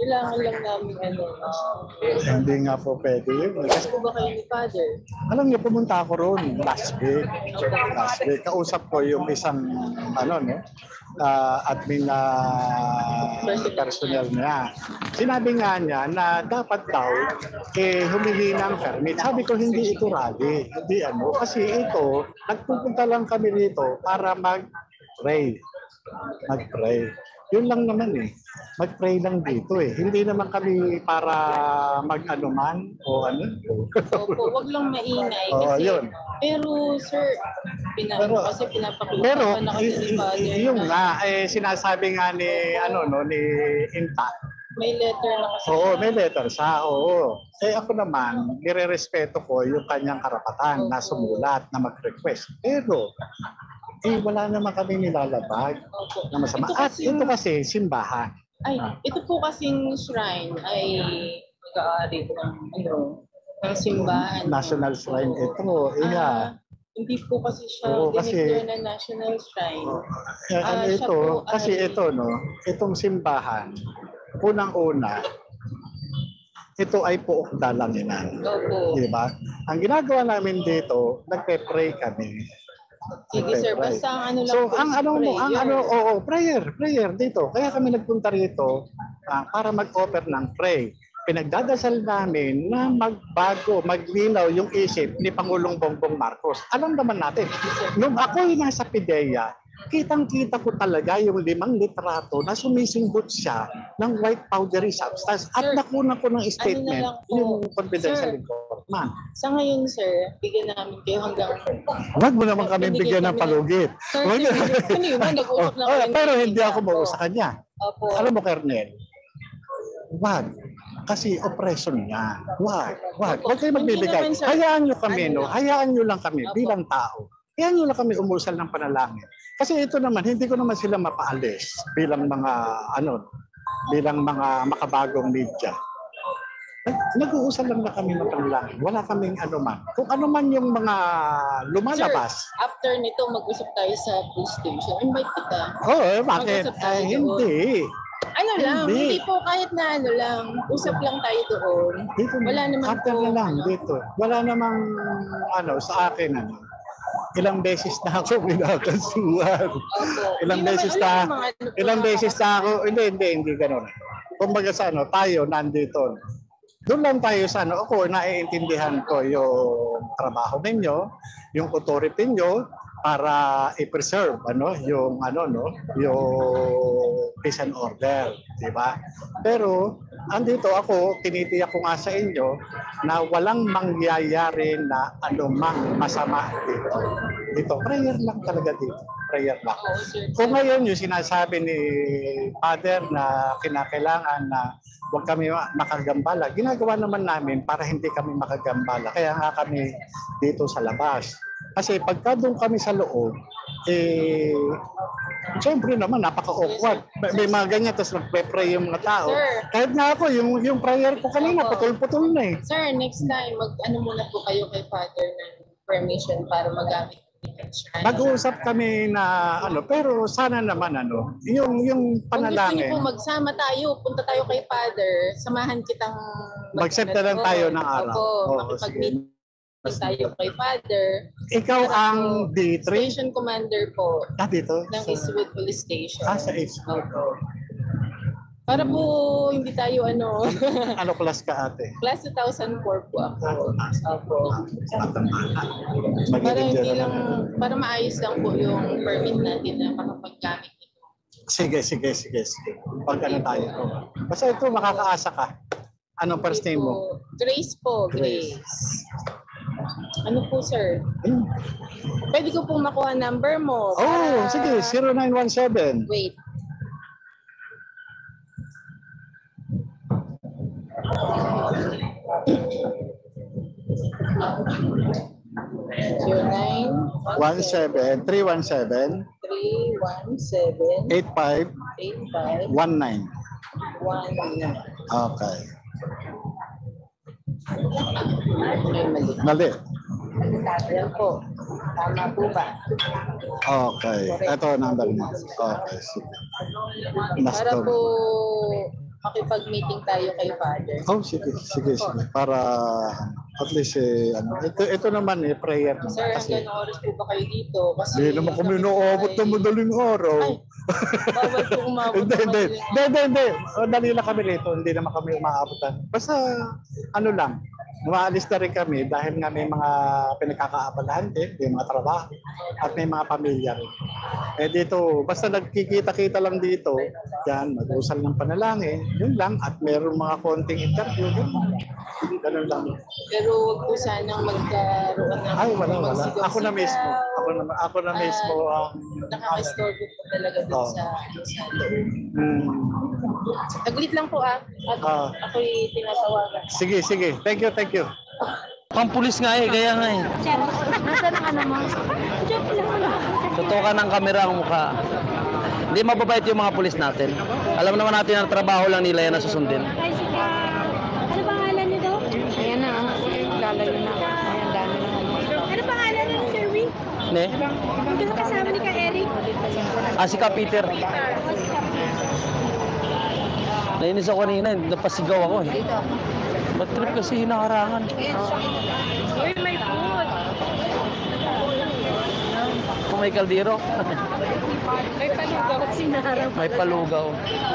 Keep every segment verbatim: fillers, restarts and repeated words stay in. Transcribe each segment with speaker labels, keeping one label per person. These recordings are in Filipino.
Speaker 1: Kailangan lang namin ano.
Speaker 2: Hindi nga po pwede yun.
Speaker 1: Kasi po ba kayo ni Father?
Speaker 2: Alam niyo, pumunta ako roon last week. Last week. Kausap ko yung isang, ano, no, uh, admin na personnel niya. Sinabi nga niya na dapat daw eh, humingi ng permit. Sabi ko, hindi ito rally. Hindi ano. Kasi ito, nagpupunta lang kami dito para mag-pray. Mag-pray. Yun lang naman eh. Mag-pray lang dito eh. Hindi naman kami para mag-anuman o ano.
Speaker 1: Opo, wag lang maingay.
Speaker 2: Oo,
Speaker 1: Kasi,
Speaker 2: yun.
Speaker 1: pero sir, pina,
Speaker 2: Pero,
Speaker 1: kasi pinapakita
Speaker 2: pero
Speaker 1: na kasi si Father.
Speaker 2: yung nga, eh, sinasabi nga ni, ano, no, ni Inta.
Speaker 1: May letter na kasi.
Speaker 2: Oo, may letter siya. Oo. Eh ako naman, nire-respeto ko yung kanyang karapatan na sumulat, na mag-request. Pero, eh, wala naman kami nilalabag na masama.
Speaker 1: Ito
Speaker 2: At
Speaker 1: kasi,
Speaker 2: ito kasi, simbahan.
Speaker 1: ay, ito po kasing shrine ay mag-aari ng, ano, ng simbahan.
Speaker 2: National shrine ito. Iya.
Speaker 1: Ah, hindi po kasi siya
Speaker 2: Oo, kasi-
Speaker 1: dineclare na national shrine.
Speaker 2: Eh, ano
Speaker 1: Ah, siya
Speaker 2: ito,
Speaker 1: po
Speaker 2: kasi
Speaker 1: ay-
Speaker 2: ito, no, itong simbahan, unang-una, ito ay puok dalanginan.
Speaker 1: Opo.
Speaker 2: Di ba? Ang ginagawa namin dito, nagpe-pray kami.
Speaker 1: Sige sir,
Speaker 2: Nagpe-pray.
Speaker 1: basta ang ano lang
Speaker 2: So,
Speaker 1: po
Speaker 2: ang
Speaker 1: is
Speaker 2: ano mo, ang
Speaker 1: prayer.
Speaker 2: ano, oo, prayer, prayer dito. Kaya kami nagpunta rito ah, para mag-offer ng pray. Pinagdadasal namin na magbago, maglinaw yung isip ni Pangulong Bongbong Marcos. Alam naman natin, nung ako'y nasa PIDEA, kitang-kita ko talaga yung limang litrato na sumisinghot siya ng white powdery substance at
Speaker 1: Sir,
Speaker 2: nakunan ko ng statement
Speaker 1: lang po?
Speaker 2: yung confidential
Speaker 1: Sir,
Speaker 2: informant.
Speaker 1: Sa ngayon sir, bigyan namin kayo hanggang...
Speaker 2: Huwag mo naman kami
Speaker 1: Binigay
Speaker 2: bigyan ng
Speaker 1: kami ng-
Speaker 2: palugit.
Speaker 1: Sir,
Speaker 2: Huwag
Speaker 1: sige, ano yun? Nag-uusap lang
Speaker 2: Oh,
Speaker 1: kami.
Speaker 2: pero hindi ako
Speaker 1: Opo.
Speaker 2: mauus sa kanya.
Speaker 1: Opo.
Speaker 2: Alam mo, Kernel, wag. Kasi oppression niya. Wag. Wag. Huwag kayo
Speaker 1: Hindi
Speaker 2: magbibigay.
Speaker 1: naman, sir.
Speaker 2: Hayaan nyo kami,
Speaker 1: Ano
Speaker 2: no?
Speaker 1: lang.
Speaker 2: Hayaan nyo lang kami
Speaker 1: Opo.
Speaker 2: bilang tao. Hayaan nyo lang kami umusal ng panalangin. Kasi ito naman, hindi ko naman sila mapaalis bilang mga, ano, bilang mga makabagong media. Nag- Nag-uusal lang na kami ng panalangin. Wala kaming ano man. Kung ano man yung mga lumalabas.
Speaker 1: Sir, after nito, mag-usap tayo sa police station. Invite kita.
Speaker 2: Oo, eh, bakit?
Speaker 1: Mag-usap tayo
Speaker 2: Ay,
Speaker 1: doon.
Speaker 2: hindi.
Speaker 1: Ano lang,
Speaker 2: Hindi.
Speaker 1: hindi. po kahit na ano lang, usap lang tayo doon.
Speaker 2: Dito,
Speaker 1: Wala naman
Speaker 2: after
Speaker 1: po,
Speaker 2: na lang,
Speaker 1: ano.
Speaker 2: dito. Wala namang, ano, sa akin, ano, ilang beses na ako binakasuhan.
Speaker 1: Opo.
Speaker 2: Ilang
Speaker 1: Hindi
Speaker 2: beses
Speaker 1: naman,
Speaker 2: na,
Speaker 1: wala namang ano po
Speaker 2: ilang
Speaker 1: na-
Speaker 2: beses na ako, hindi, hindi, hindi ganun. Kumbaga sa ano, tayo nandito. Doon lang tayo sa ano, ako, naiintindihan ko yung trabaho ninyo, yung authority nyo, para i-preserve ano yung ano no yung peace and order, di ba? Pero andito ako, tinitiyak ko nga sa inyo na walang mangyayari na anumang masama dito. Dito, prayer lang talaga dito. Prayer lang.
Speaker 1: Oo, sir.
Speaker 2: Kung ngayon yung sinasabi ni Father na kinakailangan na huwag kami makagambala, ginagawa naman namin para hindi kami makagambala. Kaya nga kami dito sa labas. Kasi pagka doon kami sa loob, eh, siyempre naman, napaka-awkward. May, may mga ganyan, tapos nagpe-pray yung mga tao.
Speaker 1: Sir.
Speaker 2: Kahit nga ako, yung, yung prayer ko kanina,
Speaker 1: Opo.
Speaker 2: putol-putol na eh.
Speaker 1: Sir, next time, mag-ano muna po kayo kay Father ng permission para magamit yung shrine.
Speaker 2: Mag-uusap kami na ano, pero sana naman ano, yung yung
Speaker 1: Kung gusto niyo
Speaker 2: panalangin.
Speaker 1: po magsama tayo, punta tayo kay Father, samahan kitang
Speaker 2: Mag-set na lang tayo ng araw.
Speaker 1: Opo,
Speaker 2: Oo,
Speaker 1: makipag-meet tayo kay Father.
Speaker 2: Ikaw
Speaker 1: Para
Speaker 2: ang
Speaker 1: po,
Speaker 2: D three?
Speaker 1: Station Commander po
Speaker 2: Ah, dito?
Speaker 1: ng
Speaker 2: Sa-
Speaker 1: Eastwood Police Station.
Speaker 2: Ah, sa Eastwood.
Speaker 1: Opo. Para po hindi tayo ano,
Speaker 2: Ano class ka ate?
Speaker 1: class two thousand four po ako. Opo.
Speaker 2: Batang-bata.
Speaker 1: Para
Speaker 2: Magiging
Speaker 1: hindi
Speaker 2: dyan
Speaker 1: lang,
Speaker 2: na-
Speaker 1: para maayos lang po yung permit natin na makapaggamit ito.
Speaker 2: Sige, sige, sige, sige. Pag ano tayo. Basta ito, makakaasa ka. Anong first name mo?
Speaker 1: Grace po,
Speaker 2: Grace.
Speaker 1: Grace. Ano po, sir?
Speaker 2: Hmm.
Speaker 1: Pwede ko pong makuha number mo.
Speaker 2: Oh,
Speaker 1: para-
Speaker 2: sige, zero nine one seven.
Speaker 1: Wait. Zero nine
Speaker 2: one seven three one seven
Speaker 1: three one seven
Speaker 2: eight five
Speaker 1: eight five
Speaker 2: one nine.
Speaker 1: one nine.
Speaker 2: Okay.
Speaker 1: Ay, mali.
Speaker 2: Mali.
Speaker 1: Ayan po. Tama po ba?
Speaker 2: Okay. Ito ang number mo. Okay, sige.
Speaker 1: Para
Speaker 2: Basta.
Speaker 1: po makipag-meeting tayo kay Father.
Speaker 2: Oh, sige, sige, sige. Para at least, eh, ano, ito, ito naman eh, prayer naman.
Speaker 1: Sir,
Speaker 2: Kasi,
Speaker 1: hanggang oras po ba kayo dito? Kasi
Speaker 2: hindi naman kami naabot na madaling araw.
Speaker 1: Ay, bawal po umabot
Speaker 2: Hindi,
Speaker 1: ng
Speaker 2: hindi.
Speaker 1: madaling
Speaker 2: Hindi, hindi, hindi. O, dali lang kami rito. Hindi naman kami umaabutan. Basta, ano lang, umaalis na rin kami dahil nga may mga pinagkakaabalahan din, may mga trabaho, at may mga pamilya rin. Eh dito, basta nagkikita-kita lang dito, yan, mag-usal ng panalangin, yun lang, at meron mga konting interview, ganun, ganun lang.
Speaker 1: Pero wag po sanang magkaroon ng
Speaker 2: Ay, wala, wala.
Speaker 1: magsigaw-sigaw.
Speaker 2: Ako na mismo. Ako na, ako na mismo ang...
Speaker 1: Nakaka-istorbo po talaga dun
Speaker 2: Oo.
Speaker 1: sa, sa loob.
Speaker 2: Hmm.
Speaker 1: Taglit lang po ah. At
Speaker 2: Ah.
Speaker 1: ako'y tinatawagan.
Speaker 2: Sige, sige. Thank you, thank you.
Speaker 3: Pampulis nga eh, kaya nga eh.
Speaker 4: Nasaan ang ano mo? Joke lang.
Speaker 3: Tutukan ng kamera ang mukha. Hindi mababait yung mga pulis natin. Alam naman natin ang trabaho lang nila yan na susundin.
Speaker 4: Guys, uh, ano pangalan niyo daw?
Speaker 1: Ayan na, lalayo na. Ayan, dami na.
Speaker 4: Ano pangalan niyo, Sir Rick?
Speaker 3: Ne?
Speaker 4: Ito kasama ni Ka Eric.
Speaker 3: Ah, si Ka Peter. Nainis ako kanina, napasigaw ako eh. Ba't trip kasi hinaharangan?
Speaker 4: Uy, may food.
Speaker 3: Kung may kaldero,
Speaker 4: May palugaw. Sinarap.
Speaker 3: may palugaw.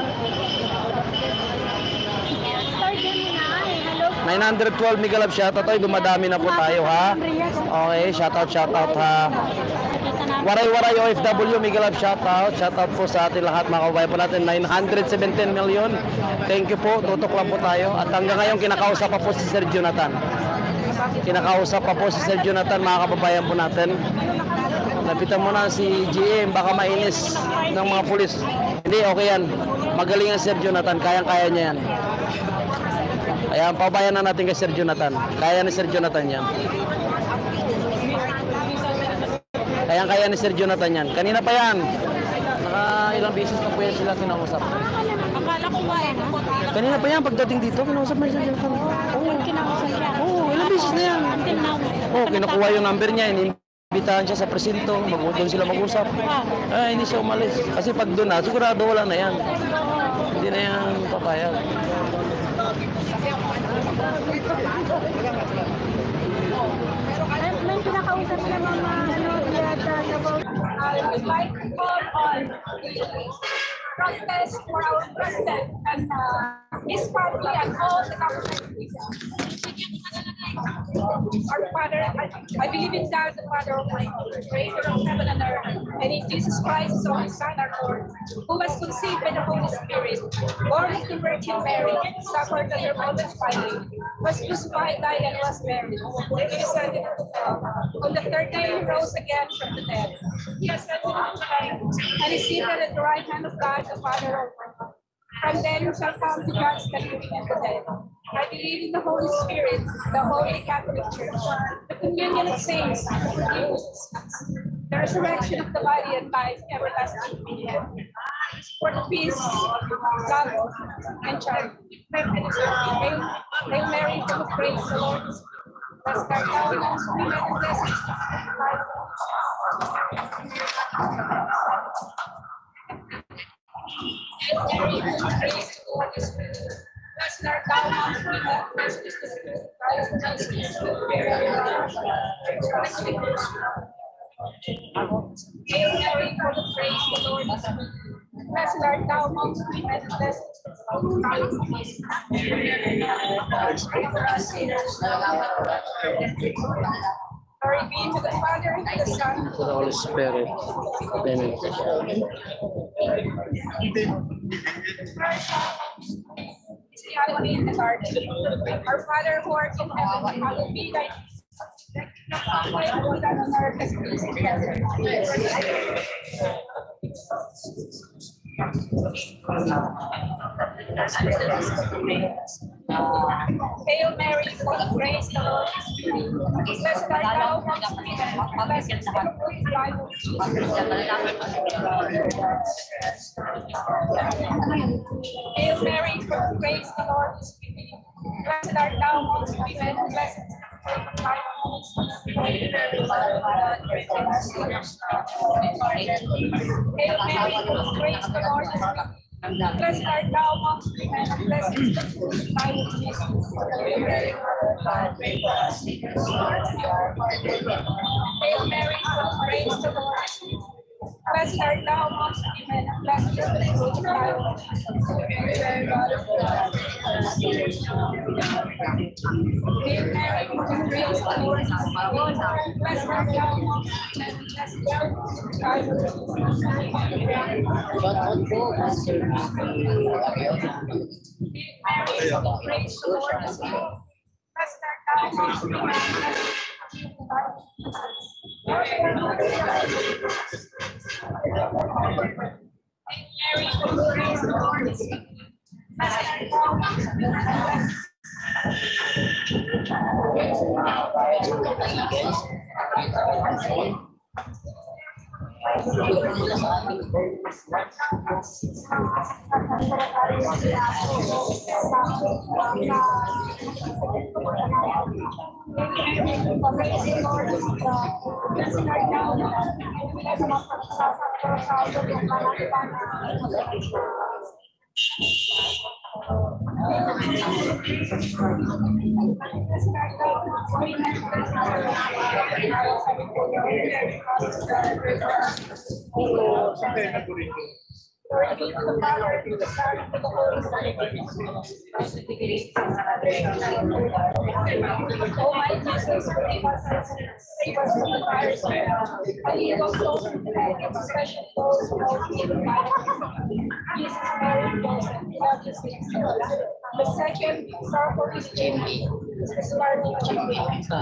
Speaker 4: Start yan na. Hello.
Speaker 3: nine twelve Mega Love shoutout tayo, dumadami na po tayo ha. Okay, shoutout, shoutout ha. Waray-waray O F W, Mega Love shoutout. Shoutout po sa atin lahat mga kababayan po natin. nine hundred seventeen million. Thank you po, tutok lang po tayo. At hanggang ngayon kinakausap pa po si Sir Jonathan. Kinakausap pa po si Sir Jonathan mga kababayan po natin. Lapitan mo na si G M, baka mainis ng mga pulis. Hindi, okay yan. Magaling ang Sir Jonathan, kayang-kaya niya yan. Kaya pabayan na natin kay Sir Jonathan. Kaya ni Sir Jonathan yan. Kayang-kaya ni Sir Jonathan yan. Kanina pa yan. Naka ilang beses na po yan sila kinausap.
Speaker 4: Akala ko ba eh.
Speaker 3: Kanina pa yan, pagdating dito, kinausap na Sir Jonathan.
Speaker 4: Oo, kinausap siya.
Speaker 3: Oo, ilang beses na yan.
Speaker 4: Until now.
Speaker 3: Oo, kinukuha yung number niya. Inimbitahan siya sa presinto. Mag doon sila mag-usap. Ay, hindi siya umalis. Kasi pag doon na, sigurado wala na yan. Hindi na yan papayag.
Speaker 4: May, may pinakausap na mga ano, yata about
Speaker 5: I would like to call on protest for our president and uh, his family and all the government. Our Father, I, I believe in God, the Father Almighty, creator of heaven and earth, and in Jesus Christ, His only Son, our Lord, who was conceived by the Holy Spirit, born of the Virgin Mary, suffered under Pontius Pilate, was crucified, died, and was buried. He descended into hell. On the third day, He rose again from the dead. He ascended into heaven, and is seated at the right hand of God, the Father Almighty. From then He shall come to judge the living and the dead. I believe in the Holy Spirit, the Holy Catholic Church, the communion of saints, the forgiveness of sins, the resurrection of the body and life, everlasting amen. For the peace, love, and charity. Hail, Hail Mary, full of grace, the Lord is with you. Blessed art thou amongst women, and blessed is the fruit of thy womb. Hail Mary, full of grace, the Lord is with you. Blessed art thou amongst women, blessed is the fruit of thy womb, Jesus. Hail Mary, full of grace, the Lord is with you. Blessed art thou amongst women, and blessed is the fruit of thy womb, Jesus. Pray for us sinners, now and at the hour of our death. Glory be to the Father, and to the Son, and to
Speaker 3: To the Holy Spirit. Amen.
Speaker 5: hallowed be in the garden. Our Father who art in heaven, hallowed be thy name. Thy kingdom come, thy will be done on earth as it is in heaven. Hail Mary, full of grace, the Lord is with you. Blessed art thou amongst women, and blessed is the fruit of thy womb, Jesus. Hail Mary, full of grace, the Lord is with you. Blessed art thou amongst women, and blessed is the fruit of thy womb, Jesus. Hail Mary, full of grace, the Lord is with you. Blessed art thou amongst women, and blessed is the fruit of thy womb, Jesus. Hail Mary, full of grace, the Lord is with thee. Blessed art thou amongst women, and blessed is the fruit of thy womb, Jesus. Hail Mary, full of grace, the Lord is with thee. Blessed art thou amongst women, and blessed is the fruit of thy womb, Glory be to the Father, to the Son, and to the Holy Spirit. O my Jesus, forgive us our sins, save us from the fires of hell, and lead us souls into heaven, especially those who most need the guidance. Jesus, Mary, Joseph, help us in sin. The second sorrowful is Jimmy. The starting Jimmy.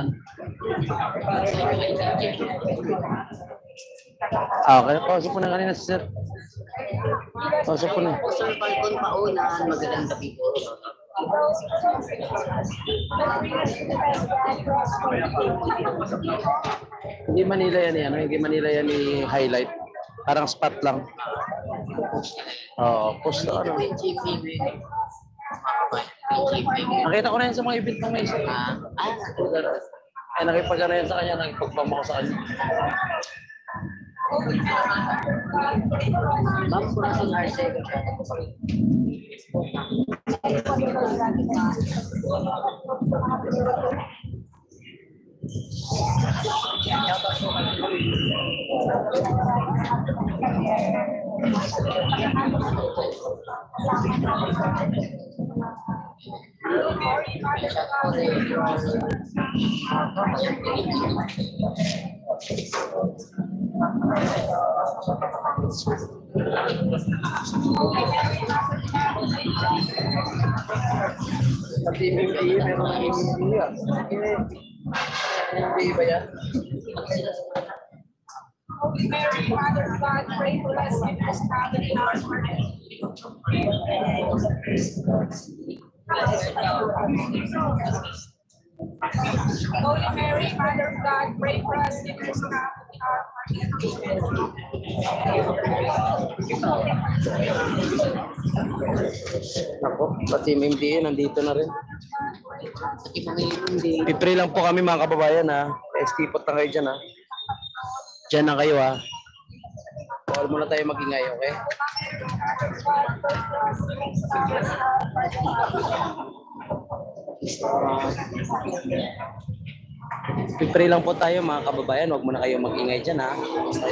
Speaker 3: Okay, pausa po na kanina si sir. Pausa po na.
Speaker 6: Sa balkon paunan, magandang gabi po.
Speaker 3: Hindi Manila yan yan, hindi Manila yan i-highlight. Parang spot lang. Oo, post na ano. Nakita ko na yan sa mga event ng may isa.
Speaker 6: Ah,
Speaker 3: Ay, nakipag-ano yan sa kanya, nakipagpama ko sa kanya.
Speaker 6: Ma'am, kung nasa Arce.
Speaker 3: Pati M B A, meron ng M B A. M B A ba yan?
Speaker 5: Holy Mary, Mother of God, pray for us sinners now and in our death. Holy Mary, Mother of God, pray for us sinners now and in our
Speaker 3: Ako, pati M B A nandito na rin.
Speaker 6: Pati mga hindi.
Speaker 3: Pipre lang po kami mga kababayan ha. Estipot na kayo dyan ha. Diyan na kayo ha. Huwag muna tayo mag-ingay, okay? Uh, Pipre lang po tayo mga kababayan. Huwag muna kayo mag-ingay dyan ha.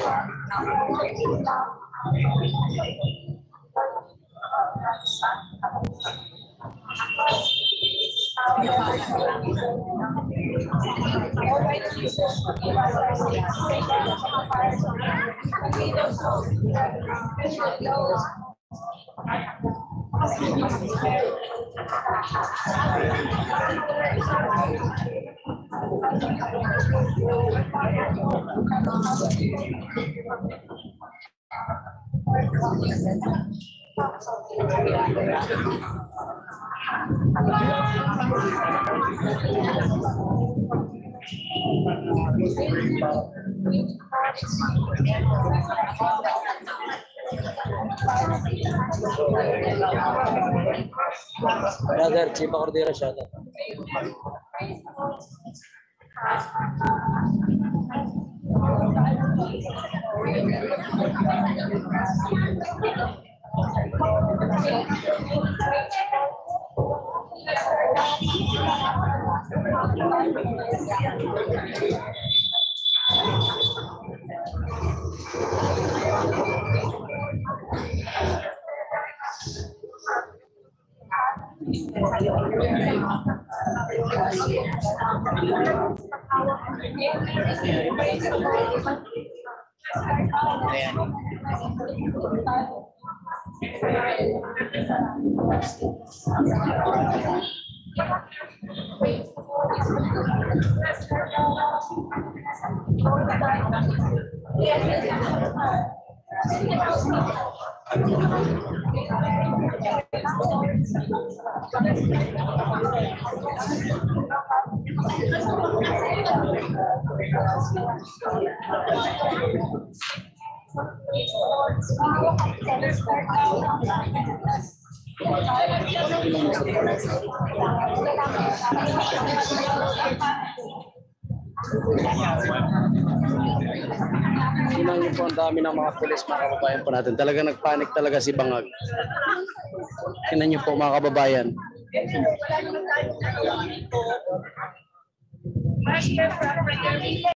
Speaker 5: Almighty Jesus, forgive us our sins, save us from the fires of hell, and lead us souls to heaven, especially those.
Speaker 3: Brother, Chipa Cordero, shout out. Tingnan niyo po ang dami ng mga pulis, mga kababayan po natin. Talaga nagpanik talaga si Bangag. Tingnan niyo po mga kababayan.